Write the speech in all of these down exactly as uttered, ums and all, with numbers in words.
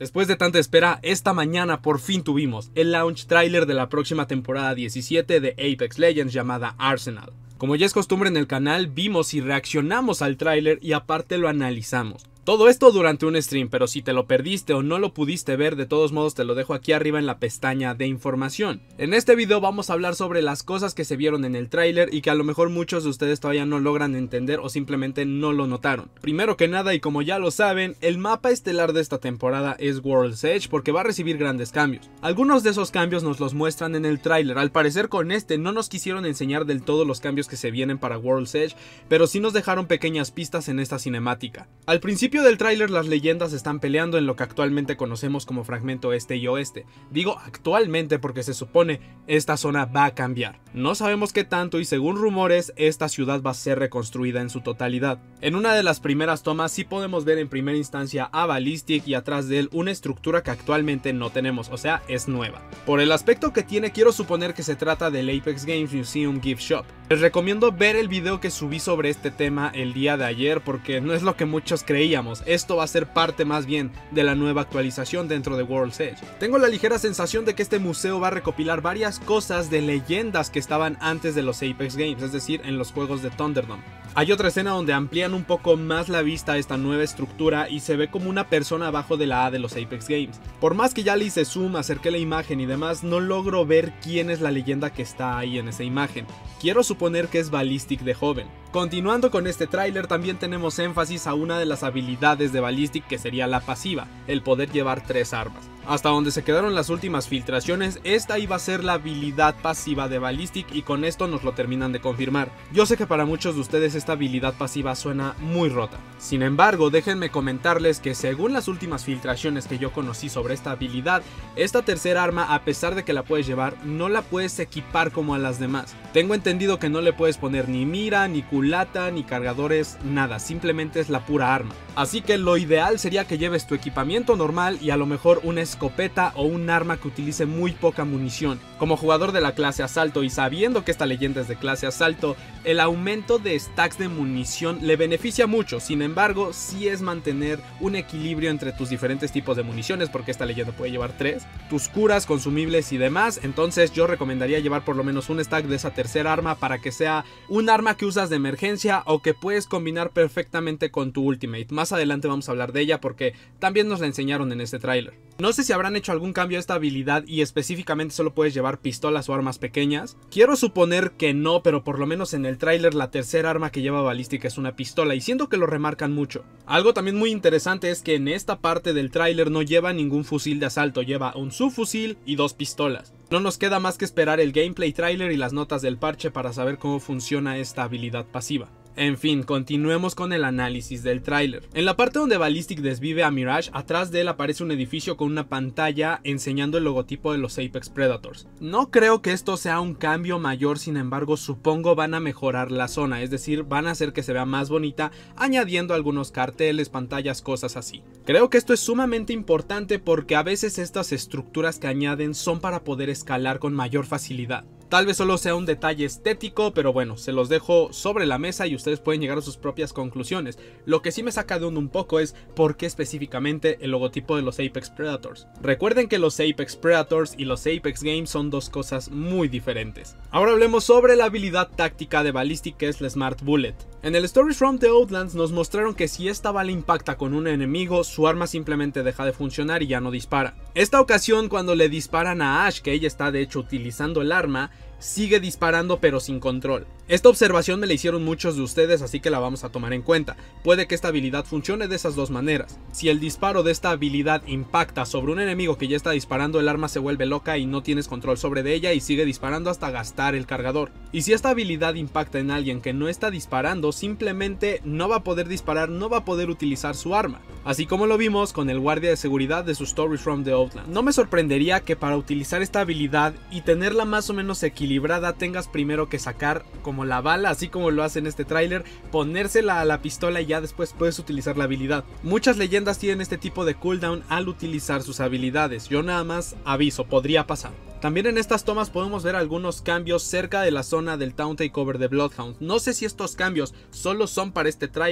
Después de tanta espera, esta mañana por fin tuvimos el launch trailer de la próxima temporada diecisiete de Apex Legends llamada Arsenal. Como ya es costumbre en el canal, vimos y reaccionamos al tráiler y aparte lo analizamos. Todo esto durante un stream, pero si te lo perdiste o no lo pudiste ver, de todos modos te lo dejo aquí arriba en la pestaña de información. En este video vamos a hablar sobre las cosas que se vieron en el tráiler y que a lo mejor muchos de ustedes todavía no logran entender o simplemente no lo notaron. Primero que nada, y como ya lo saben, el mapa estelar de esta temporada es World's Edge porque va a recibir grandes cambios. Algunos de esos cambios nos los muestran en el tráiler. Al parecer con este no nos quisieron enseñar del todo los cambios que se vienen para World's Edge, pero sí nos dejaron pequeñas pistas en esta cinemática. Al principio del tráiler las leyendas están peleando en lo que actualmente conocemos como fragmento este y oeste. Digo actualmente porque se supone esta zona va a cambiar. No sabemos qué tanto y según rumores esta ciudad va a ser reconstruida en su totalidad. En una de las primeras tomas sí podemos ver en primera instancia a Ballistic y atrás de él una estructura que actualmente no tenemos, o sea es nueva. Por el aspecto que tiene quiero suponer que se trata del Apex Games Museum Gift Shop. Les recomiendo ver el video que subí sobre este tema el día de ayer porque no es lo que muchos creíamos. Esto va a ser parte más bien de la nueva actualización dentro de World's Edge. Tengo la ligera sensación de que este museo va a recopilar varias cosas de leyendas que estaban antes de los Apex Games, es decir, en los juegos de Thunderdome. Hay otra escena donde amplían un poco más la vista a esta nueva estructura y se ve como una persona abajo de la A de los Apex Games. Por más que ya le hice zoom, acerqué la imagen y demás, no logro ver quién es la leyenda que está ahí en esa imagen. Quiero suponer que es Ballistic de joven. Continuando con este tráiler, también tenemos énfasis a una de las habilidades de Ballistic que sería la pasiva, el poder llevar tres armas. Hasta donde se quedaron las últimas filtraciones, esta iba a ser la habilidad pasiva de Ballistic y con esto nos lo terminan de confirmar. Yo sé que para muchos de ustedes esta habilidad pasiva suena muy rota. Sin embargo, déjenme comentarles que según las últimas filtraciones que yo conocí sobre esta habilidad, esta tercera arma, a pesar de que la puedes llevar, no la puedes equipar como a las demás. Tengo entendido que no le puedes poner ni mira, ni culata, ni cargadores, nada, simplemente es la pura arma. Así que lo ideal sería que lleves tu equipamiento normal y a lo mejor una escopeta o un arma que utilice muy poca munición. Como jugador de la clase asalto y sabiendo que esta leyenda es de clase asalto, el aumento de stacks de munición le beneficia mucho. Sin embargo, sí es mantener un equilibrio entre tus diferentes tipos de municiones, porque esta leyenda puede llevar tres, tus curas, consumibles y demás. Entonces yo recomendaría llevar por lo menos un stack de esa tercera arma para que sea un arma que usas de emergencia o que puedes combinar perfectamente con tu ultimate. Más adelante vamos a hablar de ella porque también nos la enseñaron en este tráiler. No sé si habrán hecho algún cambio a esta habilidad y específicamente solo puedes llevar pistolas o armas pequeñas. Quiero suponer que no, pero por lo menos en el tráiler la tercera arma que lleva Ballistic es una pistola y siento que lo remarcan mucho. Algo también muy interesante es que en esta parte del tráiler no lleva ningún fusil de asalto, lleva un subfusil y dos pistolas. No nos queda más que esperar el gameplay trailer y las notas del parche para saber cómo funciona esta habilidad pasiva. En fin, continuemos con el análisis del tráiler. En la parte donde Ballistic desvive a Mirage, atrás de él aparece un edificio con una pantalla enseñando el logotipo de los Apex Predators. No creo que esto sea un cambio mayor, sin embargo supongo van a mejorar la zona, es decir, van a hacer que se vea más bonita, añadiendo algunos carteles, pantallas, cosas así. Creo que esto es sumamente importante porque a veces estas estructuras que añaden son para poder escalar con mayor facilidad. Tal vez solo sea un detalle estético, pero bueno, se los dejo sobre la mesa y ustedes pueden llegar a sus propias conclusiones. Lo que sí me saca de onda un poco es por qué específicamente el logotipo de los Apex Predators. Recuerden que los Apex Predators y los Apex Games son dos cosas muy diferentes. Ahora hablemos sobre la habilidad táctica de Ballistic, que es la Smart Bullet. En el Stories from the Outlands nos mostraron que si esta bala impacta con un enemigo, su arma simplemente deja de funcionar y ya no dispara. Esta ocasión, cuando le disparan a Ash, que ella está de hecho utilizando el arma, sigue disparando pero sin control. Esta observación me la hicieron muchos de ustedes, así que la vamos a tomar en cuenta. Puede que esta habilidad funcione de esas dos maneras. Si el disparo de esta habilidad impacta sobre un enemigo que ya está disparando, el arma se vuelve loca y no tienes control sobre de ella y sigue disparando hasta gastar el cargador. Y si esta habilidad impacta en alguien que no está disparando, simplemente no va a poder disparar, no va a poder utilizar su arma. Así como lo vimos con el guardia de seguridad de su Stories from the Outland. No me sorprendería que para utilizar esta habilidad y tenerla más o menos equilibrada tengas primero que sacar como la bala, así como lo hace en este tráiler, ponérsela a la pistola y ya después puedes utilizar la habilidad. Muchas leyendas tienen este tipo de cooldown al utilizar sus habilidades. Yo nada más aviso, podría pasar. También en estas tomas podemos ver algunos cambios cerca de la zona del Town Takeover de Bloodhound. No sé si estos cambios solo son para este tráiler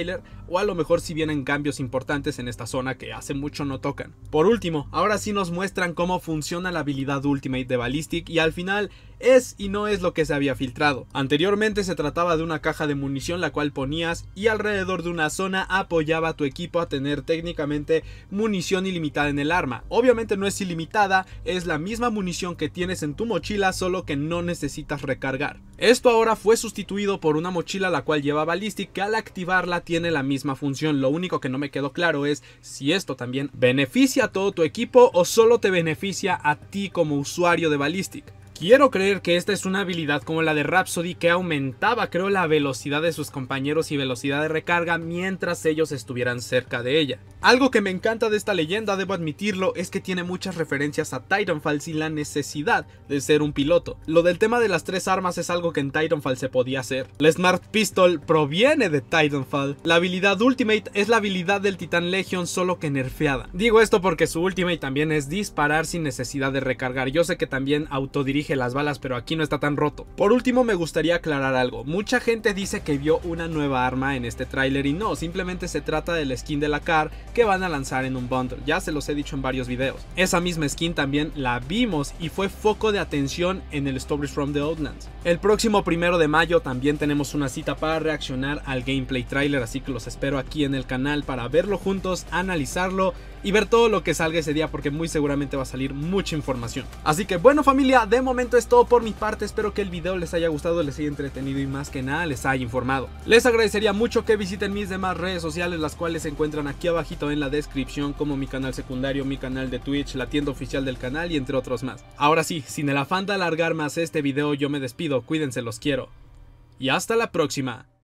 o a lo mejor si vienen cambios importantes en esta zona que hace mucho no tocan. Por último, ahora sí nos muestran cómo funciona la habilidad Ultimate de Ballistic y al final es y no es lo que se había filtrado. Anteriormente se trataba de una caja de munición la cual ponías y alrededor de una zona apoyaba a tu equipo a tener técnicamente munición ilimitada en el arma. Obviamente no es ilimitada, es la misma munición que tienes en tu mochila, solo que no necesitas recargar. Esto ahora fue sustituido por una mochila la cual lleva Ballistic, que al activarla tiene la misma función. Lo único que no me quedó claro es si esto también beneficia a todo tu equipo o solo te beneficia a ti como usuario de Ballistic. Quiero creer que esta es una habilidad como la de Rhapsody que aumentaba, creo, la velocidad de sus compañeros y velocidad de recarga mientras ellos estuvieran cerca de ella. Algo que me encanta de esta leyenda, debo admitirlo, es que tiene muchas referencias a Titanfall sin la necesidad de ser un piloto. Lo del tema de las tres armas es algo que en Titanfall se podía hacer. La Smart Pistol proviene de Titanfall. La habilidad Ultimate es la habilidad del Titan Legion, solo que nerfeada. Digo esto porque su Ultimate también es disparar sin necesidad de recargar. Yo sé que también autodirige las balas, pero aquí no está tan roto. Por último, me gustaría aclarar algo. Mucha gente dice que vio una nueva arma en este tráiler y no, simplemente se trata del skin de la C A R que van a lanzar en un bundle. Ya se los he dicho en varios videos. Esa misma skin también la vimos y fue foco de atención en el Stories from the Outlands. El próximo primero de mayo también tenemos una cita para reaccionar al gameplay tráiler, así que los espero aquí en el canal para verlo juntos, analizarlo y ver todo lo que salga ese día, porque muy seguramente va a salir mucha información. Así que bueno, familia, de momento es todo por mi parte. Espero que el video les haya gustado, les haya entretenido y más que nada les haya informado. Les agradecería mucho que visiten mis demás redes sociales, las cuales se encuentran aquí abajito en la descripción, como mi canal secundario, mi canal de Twitch, la tienda oficial del canal y entre otros más. Ahora sí, sin el afán de alargar más este video, yo me despido. Cuídense, los quiero y hasta la próxima.